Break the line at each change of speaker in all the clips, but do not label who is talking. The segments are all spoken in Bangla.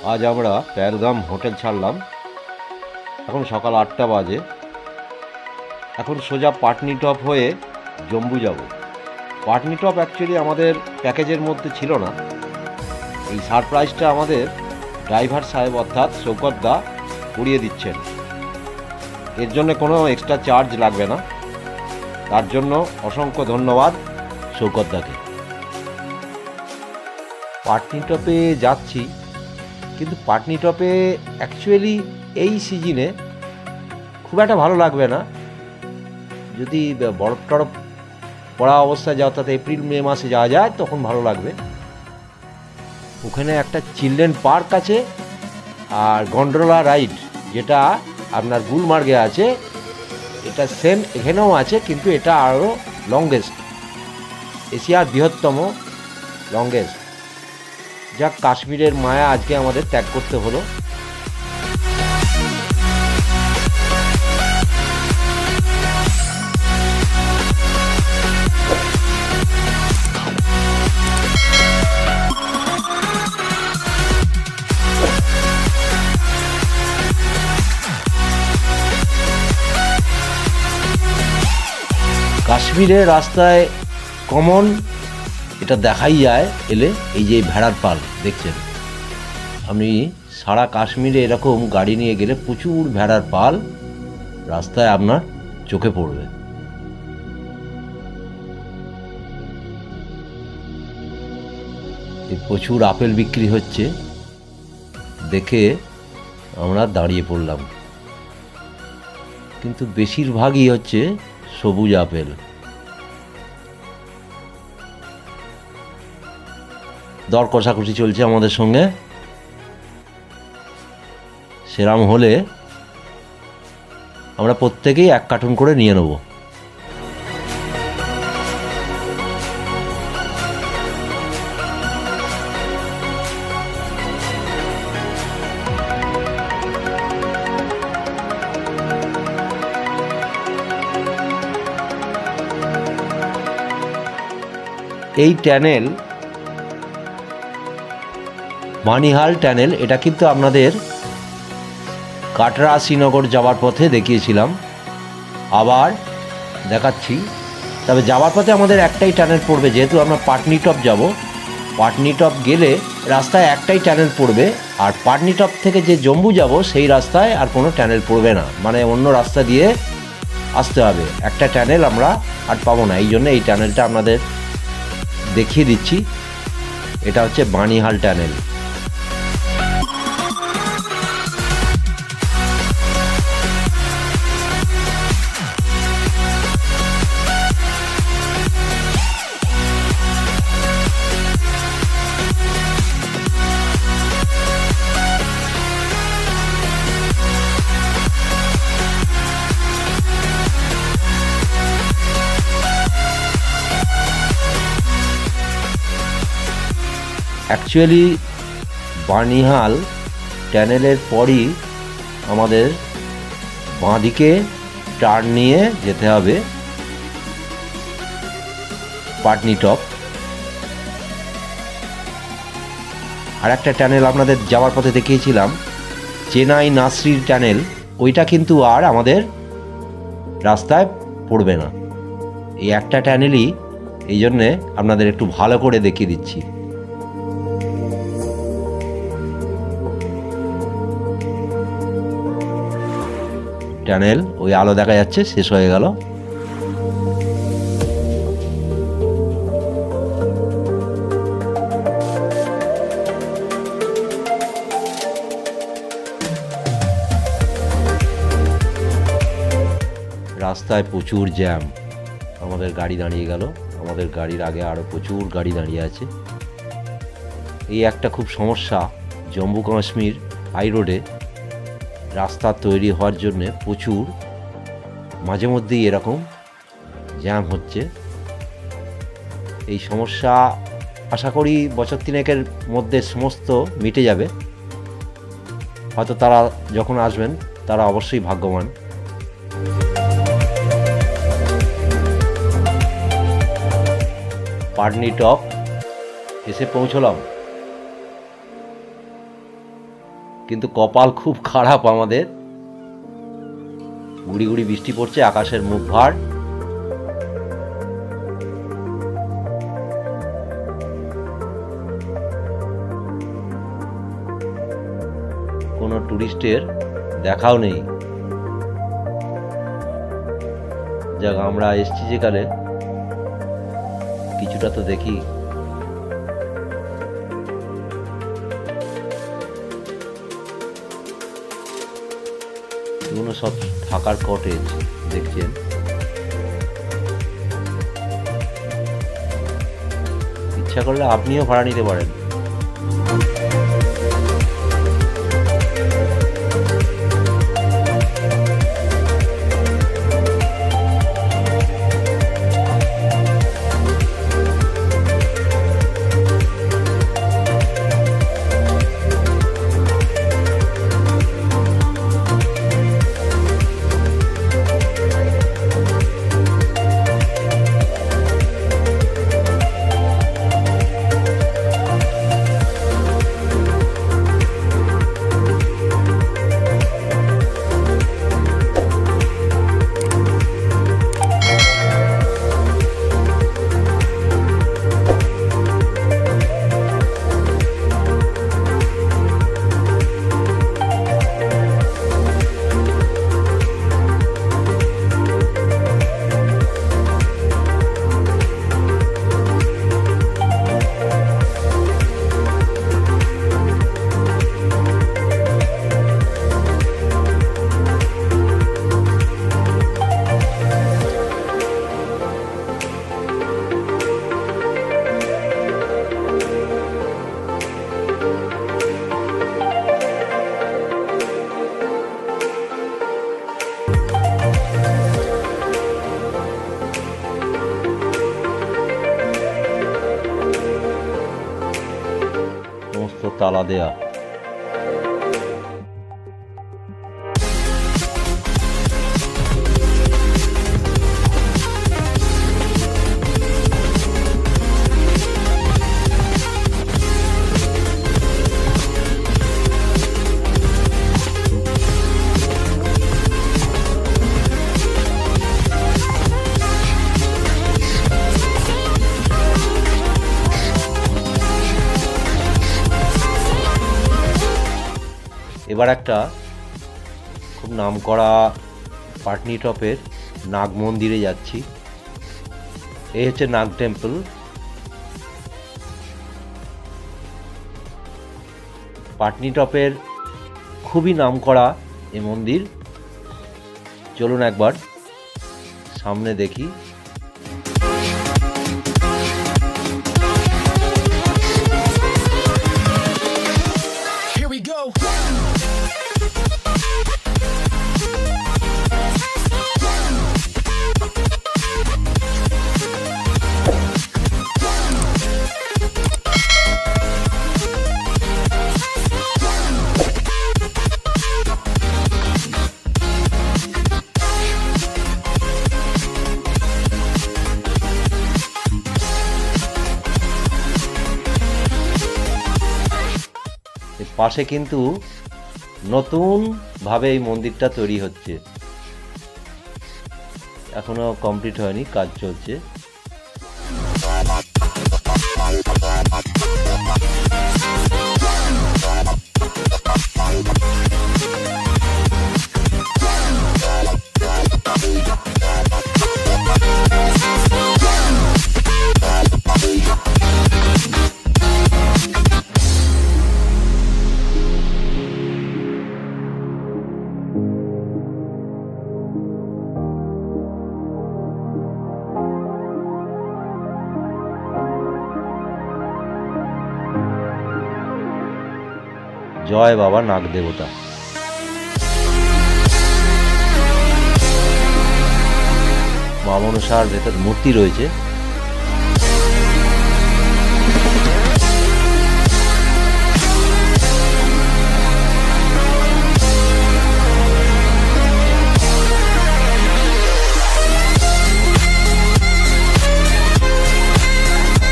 आज আমরা पहलगाम होटेल ছাড়লাম। এখন সকাল 8টা বাজে। এখন সোজা পাটনিটপ হয়ে জম্বু যাব। পাটনিটপ অ্যাকচুয়ালি আমাদের প্যাকেজের মধ্যে ছিল না। এই সারপ্রাইজটা আমাদের ড্রাইভার সাহেব অর্থাৎ শৌকত দা উড়িয়ে দিচ্ছেন। এর জন্য কোনো এক্সট্রা চার্জ লাগবে না। তার জন্য অসংখ্য ধন্যবাদ শৌকত দাকে। পাটনিটপে যাচ্ছি, কিন্তু পাটনিটপে অ্যাকচুয়ালি এই সিজনে খুব একটা ভালো লাগবে না। যদি বরফ টরফ পড়া অবস্থায় যাওয়া, অর্থাৎ এপ্রিল মে মাসে যাওয়া যায় তখন ভালো লাগবে। ওখানে একটা চিলড্রেন পার্ক আছে আর গন্ডোলা রাইড, যেটা আপনার গুলমার্গে আছে, এটা সেম এখানেও আছে, কিন্তু এটা আরও লংগেস্ট, এশিয়ার বৃহত্তম লংগেস্ট। যা কাশ্মীরের মায়া আজকে আমাদের ত্যাগ করতে হলো। কাশ্মীরের রাস্তায় কমন এটা দেখাই যায় এলে, এই যে ভেড়ার পাল দেখছেন আপনি, সারা কাশ্মীরে এরকম গাড়ি নিয়ে গেলে প্রচুর ভেড়ার পাল রাস্তায় আপনার চোখে পড়বে। প্রচুর আপেল বিক্রি হচ্ছে দেখে আমরা দাঁড়িয়ে পড়লাম, কিন্তু বেশিরভাগই হচ্ছে সবুজ আপেল। দর কষাকষি চলছে আমাদের সঙ্গে। সেরাম হলে আমরা প্রত্যেকেই এক কার্টুন করে নিয়ে নেব। এই ট্যানেল মানিহাল ট্যানেল, এটা কিন্তু আপনাদের কাটরা শ্রীনগর যাওয়ার পথে দেখিয়েছিলাম, আবার দেখাচ্ছি। তবে যাওয়ার পথে আমাদের একটাই ট্যানেল পড়বে, যেহেতু আমরা পাটনিটপ যাব। পাটনিটপ গেলে রাস্তায় একটাই ট্যানেল পড়বে, আর পাটনিটপ থেকে যে জম্মু যাব সেই রাস্তায় আর কোনো ট্যানেল পড়বে না, মানে অন্য রাস্তা দিয়ে আসতে হবে। একটা ট্যানেল আমরা আর পাবো না, এই জন্য এই ট্যানেলটা আপনাদের দেখিয়ে দিচ্ছি। এটা হচ্ছে বানিহাল ট্যানেল। অ্যাকচুয়ালি বানিহাল ট্যানেলের পরই আমাদের বাঁদিকে টার্ন নিয়ে যেতে হবে পাটনিটপ। আর একটা ট্যানেল আপনাদের যাওয়ার পথে দেখিয়েছিলাম, চেনাই নাসরির ট্যানেল, ওইটা কিন্তু আর আমাদের রাস্তায় পড়বে না। এই একটা ট্যানেলই, এই জন্যে আপনাদের একটু ভালো করে দেখিয়ে দিচ্ছি। ট্যানেল ওই আলো দেখা যাচ্ছে, শেষ হয়ে গেল। রাস্তায় প্রচুর জ্যাম, আমাদের গাড়ি দাঁড়িয়ে গেল। আমাদের গাড়ির আগে আরও প্রচুর গাড়ি দাঁড়িয়ে আছে। এই একটা খুব সমস্যা জম্মু কাশ্মীর হাই রোডে, রাস্তা তৈরি হওয়ার জন্যে প্রচুর মাঝে মধ্যেই এরকম জ্যাম হচ্ছে। এই সমস্যা আশা করি বছর তিনেকের মধ্যে সমস্ত মিটে যাবে। হয়তো তারা যখন আসবেন তারা অবশ্যই ভাগ্যবান। পাটনিটপ এসে পৌঁছলাম। কিন্তু কপাল খুব খারাপ আমাদের। গুড়ি গুড়ি বৃষ্টি পড়ছে, আকাশের মুখ ভার। কোনো টুরিস্টের দেখাও নেই। যাক, আমরা এসছি যেখানে কিছুটা তো দেখি। এগুলো সব থাকার কটেজ দেখছেন। ইচ্ছা করলে আপনিও ভাড়া নিতে পারেন। তালা দেয়া। এবার একটা খুব নামকরা পাটনিটপের নাগ মন্দিরে যাচ্ছি। এই হচ্ছে নাগ টেম্পল। পাটনিটপের খুবই নামকরা এই মন্দির। চলুন একবার সামনে দেখি। পাশে কিন্তু নতুন ভাবে এই মন্দিরটা তৈরি হচ্ছে, এখনো কমপ্লিট হয়নি, কাজ চলছে। জয় বাবা নাগ দেবতা। মা মনসার ভেতর মূর্তি রয়েছে।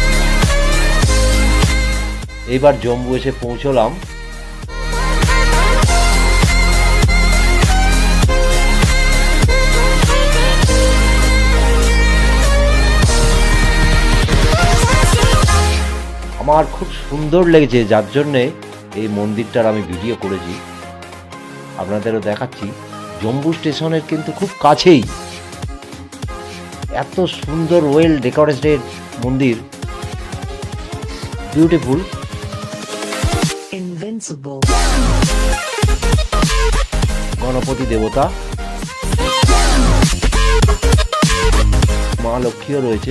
এইবার জম্মু এসে পৌঁছলাম। আমার খুব সুন্দর লেগেছে, যার জন্যে এই মন্দিরটার আমি ভিডিও করেছি, আপনাদেরও দেখাচ্ছি। জম্মু স্টেশনের কিন্তু খুব কাছেই, এত সুন্দর ওয়েল ডেকোরেটেড মন্দির, বিউটিফুল। গণপতি দেবতা, মা লক্ষ্মীও রয়েছে।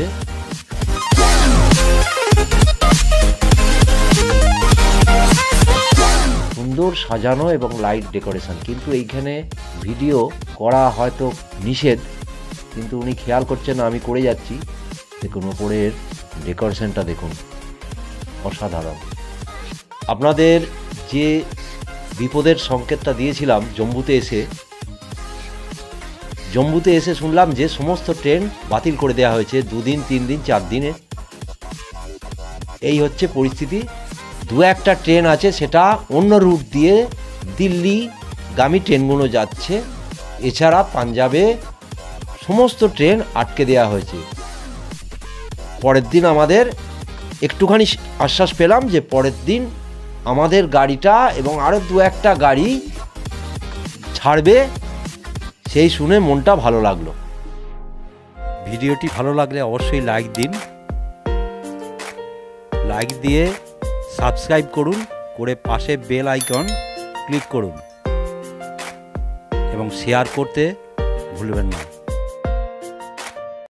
সুন্দর সাজানো এবং লাইট ডেকোরেশন, কিন্তু এইখানে ভিডিও করা হয়তো নিষেধ, কিন্তু উনি খেয়াল করছেন না, আমি করে যাচ্ছি। দেখুন ওপরের ডেকোরেশনটা দেখুন, অসাধারণ। আপনাদের যে বিপদের সংকেতটা দিয়েছিলাম জম্মুতে এসে শুনলাম যে সমস্ত ট্রেন বাতিল করে দেওয়া হয়েছে, 2 দিন 3 দিন 4 দিনে। এই হচ্ছে পরিস্থিতি। 2-1টা ট্রেন আছে, সেটা অন্য রুট দিয়ে দিল্লিগামী ট্রেনগুলো যাচ্ছে, এছাড়া পাঞ্জাবে সমস্ত ট্রেন আটকে দেওয়া হয়েছে। পরের দিন আমাদের একটুখানি আশ্বাস পেলাম যে পরের দিন আমাদের গাড়িটা এবং আরও 2-1টা গাড়ি ছাড়বে, সেই শুনে মনটা ভালো লাগলো। ভিডিওটি ভালো লাগলে অবশ্যই লাইক দিন, লাইক দিয়ে সাবস্ক্রাইব করুন, করে পাশে বেল আইকন ক্লিক করুন এবং শেয়ার করতে ভুলবেন না।